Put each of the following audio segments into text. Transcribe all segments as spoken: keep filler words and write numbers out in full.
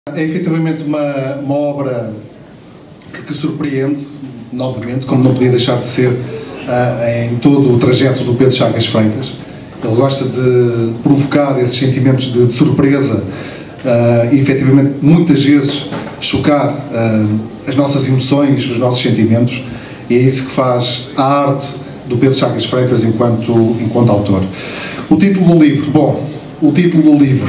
É efetivamente uma, uma obra que, que surpreende, novamente, como não podia deixar de ser, uh, em todo o trajeto do Pedro Chagas Freitas. Ele gosta de provocar esses sentimentos de, de surpresa uh, e, efetivamente, muitas vezes chocar uh, as nossas emoções, os nossos sentimentos, e é isso que faz a arte do Pedro Chagas Freitas enquanto, enquanto autor. O título do livro, bom, o título do livro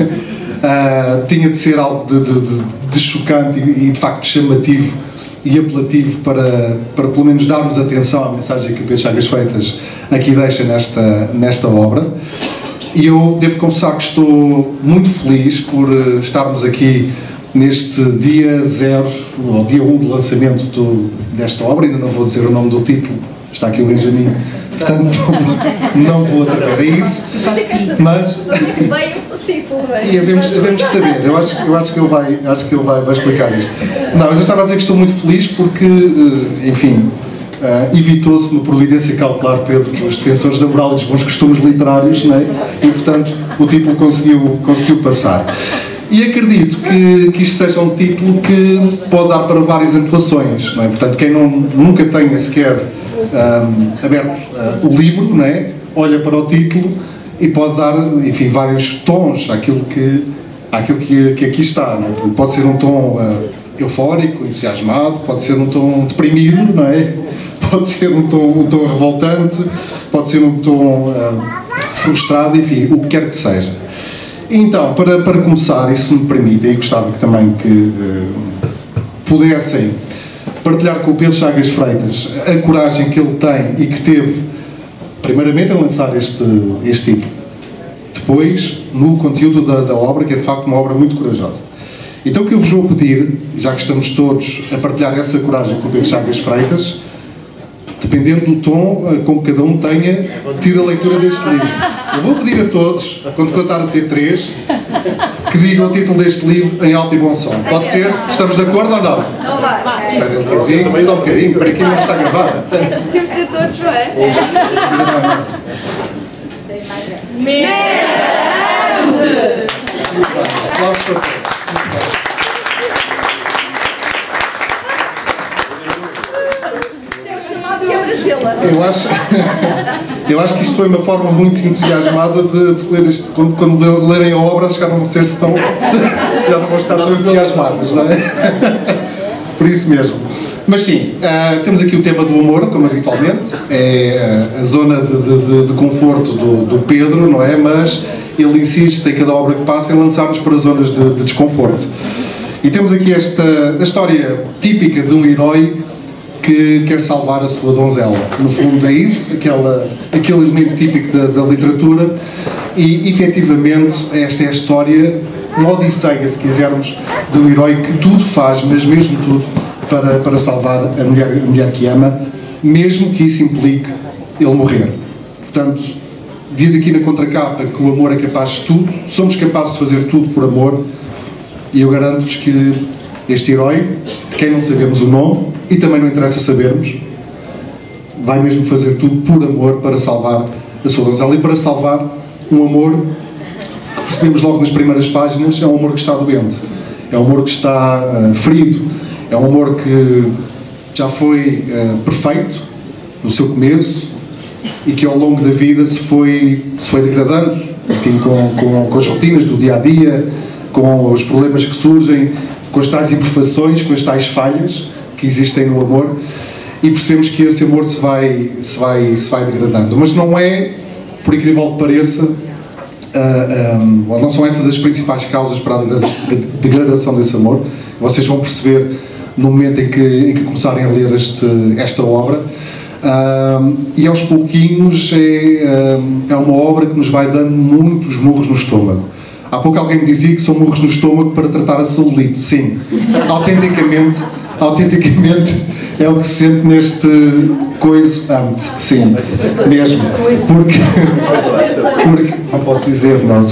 uh, tinha de ser algo de, de, de, de chocante e, e, de facto, chamativo e apelativo para, para, pelo menos, darmos atenção à mensagem que o Pedro Chagas Freitas aqui deixa nesta, nesta obra. E eu devo confessar que estou muito feliz por uh, estarmos aqui neste dia zero, ou dia um do lançamento do, desta obra. Ainda não vou dizer o nome do título, está aqui o Benjamin, portanto não vou atrever a isso, mas e havemos, havemos de saber, eu acho, eu acho que ele, vai, acho que ele vai, vai explicar isto. Não, mas eu estava a dizer que estou muito feliz porque, enfim, uh, evitou-se uma providência cautelar, Pedro, dos defensores da moral e dos bons costumes literários, não é? E portanto o título conseguiu, conseguiu passar. E acredito que, que isto seja um título que pode dar para várias atuações, não é? Portanto, quem não, nunca tenha sequer um, aberto uh, o livro, não é? Olha para o título e pode dar, enfim, vários tons àquilo que, àquilo que, que aqui está, não é? Pode ser um tom uh, eufórico, entusiasmado, pode ser um tom deprimido, não é? Pode ser um tom, um tom revoltante, pode ser um tom uh, frustrado, enfim, o que quer que seja. Então, para, para começar, e se me permitem, eu gostava que também que uh, pudessem partilhar com o Pedro Chagas Freitas a coragem que ele tem e que teve, primeiramente, a lançar este, este título, depois no conteúdo da, da obra, que é de facto uma obra muito corajosa. Então o que eu vos vou pedir, já que estamos todos a partilhar essa coragem com o Pedro Chagas Freitas, dependendo do tom com que cada um tenha tido a leitura deste livro. Eu vou pedir a todos, quando contar a T três, que digam o título deste livro em alto e bom som. Pode ser? Estamos de acordo ou não? Não vai. Espera um bocadinho, também só um bocadinho, para quem não está gravado. Temos de ser todos, não é? Grande! Aplausos para todos. Eu acho, eu acho que isto foi uma forma muito entusiasmada de, de se ler este, quando, quando lerem a obra, já não vão ser tão, já não vão estar tão entusiasmados, não é? Por isso mesmo. Mas sim, uh, temos aqui o tema do humor, como habitualmente, é a zona de, de, de conforto do, do Pedro, não é? Mas ele insiste em cada obra que passa em lançar-nos para zonas de, de desconforto. E temos aqui esta a história típica de um herói que quer salvar a sua donzela. No fundo é isso, aquela, aquele elemento típico da, da literatura, e efetivamente esta é a história, uma odisseia, se quisermos, de um herói que tudo faz, mas mesmo tudo, para, para salvar a mulher, a mulher que ama, mesmo que isso implique ele morrer. Portanto, diz aqui na contracapa que o amor é capaz de tudo, somos capazes de fazer tudo por amor, e eu garanto-vos que este herói, de quem não sabemos o nome, e também não interessa sabermos, vai mesmo fazer tudo por amor para salvar a sua donzela e para salvar um amor que percebemos logo nas primeiras páginas, é um amor que está doente, é um amor que está uh, ferido, é um amor que já foi uh, perfeito no seu começo e que ao longo da vida se foi, se foi degradando, enfim, com, com, com as rotinas do dia-a-dia, com os problemas que surgem, com as tais imperfeições, com as tais falhas que existem no amor, e percebemos que esse amor se vai, se vai, se vai degradando. Mas não é, por incrível que pareça, uh, um, ou não são essas as principais causas para a degradação desse amor. Vocês vão perceber no momento em que, em que começarem a ler este, esta obra. Uh, e aos pouquinhos é, uh, é uma obra que nos vai dando muitos murros no estômago. Há pouco alguém me dizia que são murros no estômago para tratar a celulite. Sim, autenticamente, autenticamente é o que se sente neste coiso ante. Sim, mesmo. Porque, porque não posso dizer, nós.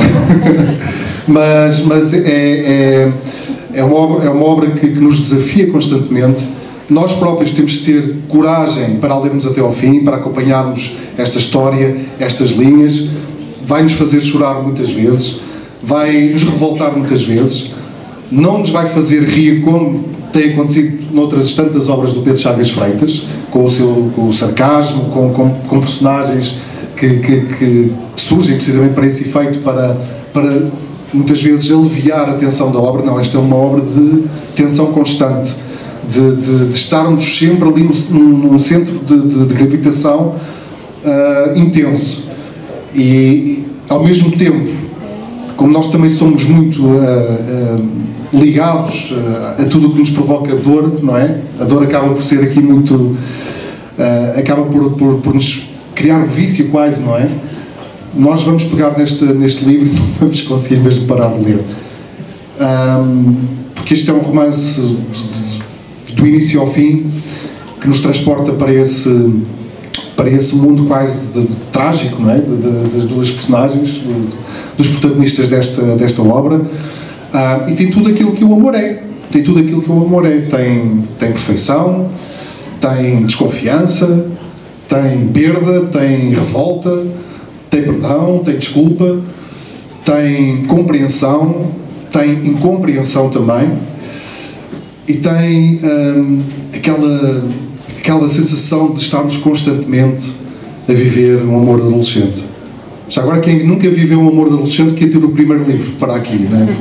Mas, mas é, é, é, uma obra, é uma obra que, que nos desafia constantemente. Nós próprios temos de ter coragem para a lermos até ao fim, para acompanharmos esta história, estas linhas. Vai-nos fazer chorar muitas vezes, vai nos revoltar muitas vezes, não nos vai fazer rir como tem acontecido noutras tantas obras do Pedro Chagas Freitas, com o seu com o sarcasmo, com, com, com personagens que, que, que surgem precisamente para esse efeito, para, para muitas vezes aliviar a tensão da obra. Não, esta é uma obra de tensão constante, de, de, de estarmos sempre ali no, num centro de, de, de gravitação uh, intenso. E, e, ao mesmo tempo, como nós também somos muito uh, uh, ligados uh, a tudo o que nos provoca dor, não é? A dor acaba por ser aqui muito... Uh, acaba por, por, por nos criar um vício quase, não é? Nós vamos pegar neste, neste livro e não vamos conseguir mesmo parar de ler. Um, porque este é um romance de, do início ao fim que nos transporta para esse, para esse mundo quase de, de, trágico, não é? De, de, das duas personagens, de, dos protagonistas desta, desta obra. Uh, e tem tudo aquilo que o amor é. Tem tudo aquilo que o amor é. Tem, tem perfeição, tem desconfiança, tem perda, tem revolta, tem perdão, tem desculpa, tem compreensão, tem incompreensão também, e tem hum, aquela, aquela sensação de estarmos constantemente a viver um amor adolescente. Já agora, quem nunca viveu um amor adolescente, quer ter o primeiro livro para aqui, não é?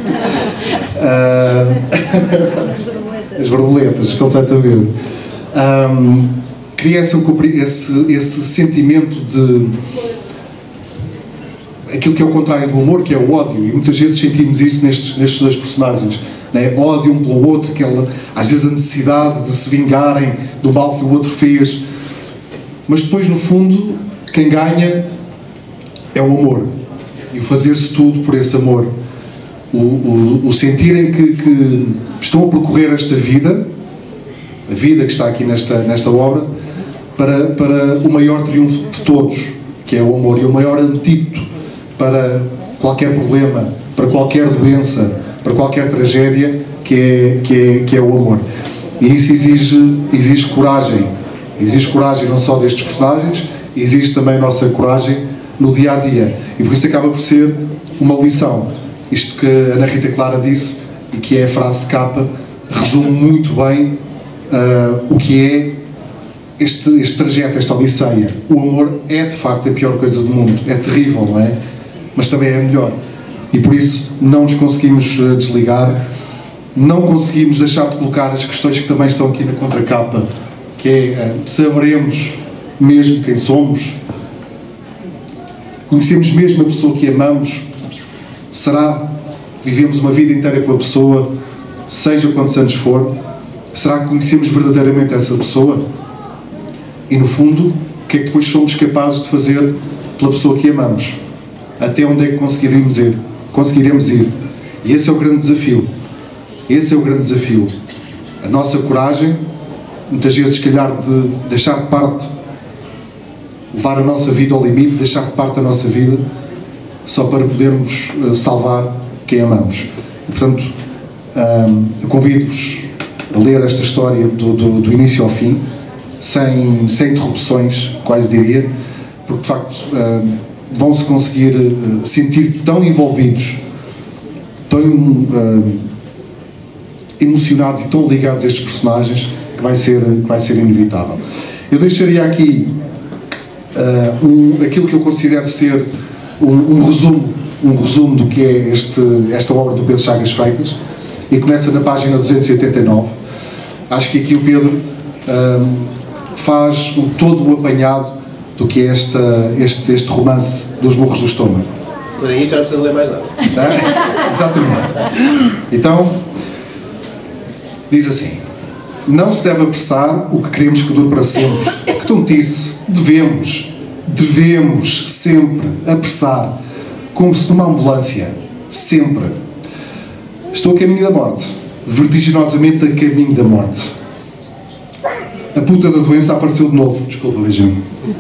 uh, as borboletas, completamente. Um, cria esse, esse, esse sentimento de aquilo que é o contrário do amor, que é o ódio, e muitas vezes sentimos isso nestes, nestes dois personagens, né? Ódio um pelo outro, aquela, às vezes a necessidade de se vingarem do mal que o outro fez, mas depois no fundo quem ganha é o amor, e o fazer-se tudo por esse amor, o, o, o sentirem que, que estão a percorrer esta vida, a vida que está aqui nesta, nesta obra, para, para o maior triunfo de todos, que é o amor, e o maior antídoto para qualquer problema, para qualquer doença, para qualquer tragédia, que é, que é, que é o amor. E isso exige, exige coragem. Exige coragem não só destes personagens, exige também a nossa coragem no dia-a-dia. E por isso acaba por ser uma lição. Isto que a Ana Rita Clara disse, e que é a frase de capa, resume muito bem uh, o que é este, este trajeto, esta odisseia. O amor é, de facto, a pior coisa do mundo. É terrível, não é? Mas também é melhor. E por isso não nos conseguimos uh, desligar, não conseguimos deixar de colocar as questões que também estão aqui na contracapa, que é, uh, saberemos mesmo quem somos? Conhecemos mesmo a pessoa que amamos? Será que vivemos uma vida inteira com a pessoa, seja quantos anos for? Será que conhecemos verdadeiramente essa pessoa? E no fundo, o que é que depois somos capazes de fazer pela pessoa que amamos? Até onde é que conseguiremos ir? Conseguiremos ir? E esse é o grande desafio. Esse é o grande desafio. A nossa coragem, muitas vezes, se calhar, de deixar de parte, levar a nossa vida ao limite, deixar de parte a nossa vida, só para podermos uh, salvar quem amamos. E, portanto, um, eu convido-vos a ler esta história do, do, do início ao fim, sem, sem interrupções, quase diria, porque, de facto, uh, vão-se conseguir uh, sentir tão envolvidos, tão uh, emocionados e tão ligados a estes personagens, que vai ser, que vai ser inevitável. Eu deixaria aqui uh, um, aquilo que eu considero ser um, um resumo, um resumo do que é este, esta obra do Pedro Chagas Freitas, e começa na página duzentos e oitenta e nove. Acho que aqui o Pedro uh, faz o, todo o apanhado do que é esta, este, este romance dos Murros do Estômago. Se não é isto, já não precisa ler mais nada. É? Exatamente. Então, diz assim: não se deve apressar o que queremos que dure para sempre. Que tontice. Devemos, devemos sempre apressar, como se numa ambulância, sempre. Estou a caminho da morte, vertiginosamente a caminho da morte. A puta da doença apareceu de novo, desculpa, beijinho.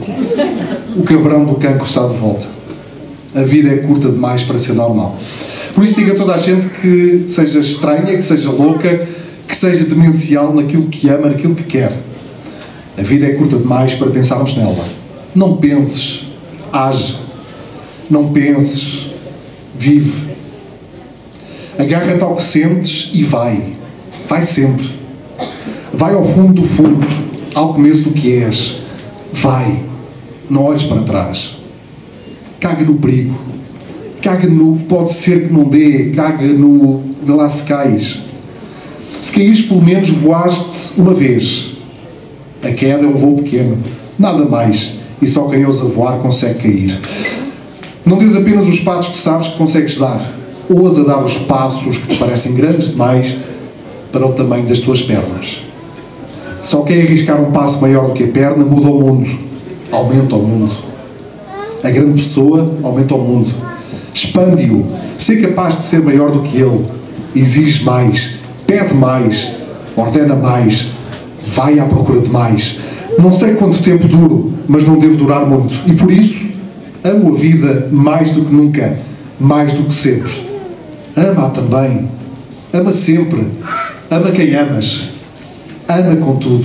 O cabrão do cancro está de volta. A vida é curta demais para ser normal. Por isso digo a toda a gente que seja estranha, que seja louca, que seja demencial naquilo que ama, naquilo que quer. A vida é curta demais para pensarmos nela. Não penses, age. Não penses, vive. Agarra-te ao que sentes e vai. Vai sempre. Vai ao fundo do fundo, ao começo do que és. Vai. Não olhes para trás. Caga no perigo. Caga no pode ser que não dê. Caga no de lá se cais. Se caís, pelo menos voaste uma vez. A queda é um voo pequeno. Nada mais. E só quem ousa voar consegue cair. Não dês apenas os passos que sabes que consegues dar. Ousa dar os passos que te parecem grandes demais para o tamanho das tuas pernas. Só quem arriscar um passo maior do que a perna muda o mundo. Aumenta o mundo. A grande pessoa aumenta o mundo. Expande-o. Sê capaz de ser maior do que ele. Exige mais. Pede mais. Ordena mais. Vai à procura de mais. Não sei quanto tempo duro, mas não devo durar muito. E por isso, amo a vida mais do que nunca. Mais do que sempre. Ama-a também. Ama sempre. Ama quem amas. Ama com tudo.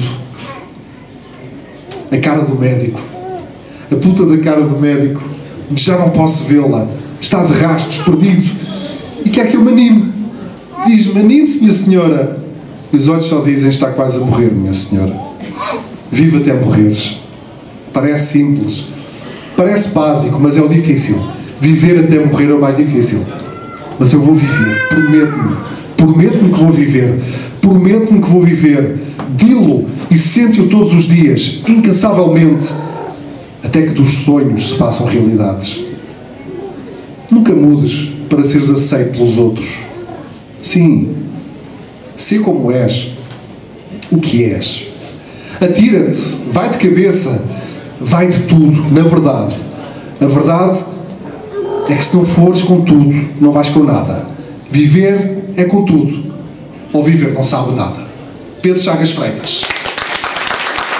A cara do médico. A puta da cara do médico. Já não posso vê-la. Está de rastros, perdido. E quer que eu me anime. Diz-me, anime-se, minha senhora. E os olhos só dizem, está quase a morrer, minha senhora. Vive até morreres. Parece simples. Parece básico, mas é o difícil. Viver até morrer é o mais difícil. Mas eu vou viver. Prometo-me. Prometo-me que vou viver. Prometo-me que vou viver. Dilo e sente-o todos os dias, incansavelmente, até que dos sonhos se façam realidades. Nunca mudes para seres aceito pelos outros. Sim, sê como és, o que és. Atira-te, vai de cabeça, vai de tudo, na verdade. A verdade é que se não fores com tudo, não vais com nada. Viver é com tudo. Ou viver não sabe nada. Pedro Chagas Freitas.